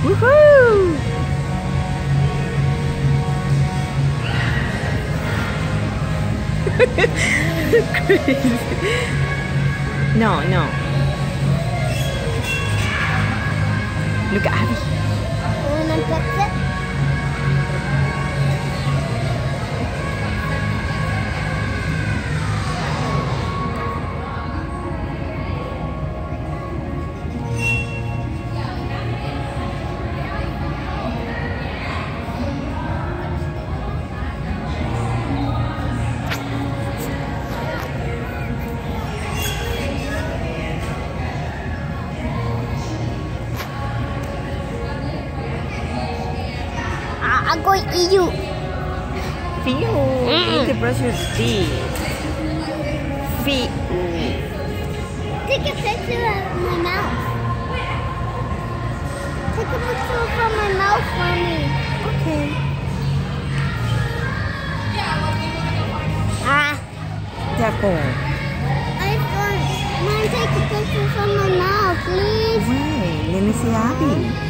Woohoo! Crazy. No, no. Look at Abby. I'm going to eat you. Phew. Need to brush your teeth. Phew. Take a picture of my mouth. Take a picture from my mouth for me. Okay. Jackal. Mom, take a picture from my mouth, please. Wait, let me see Abby.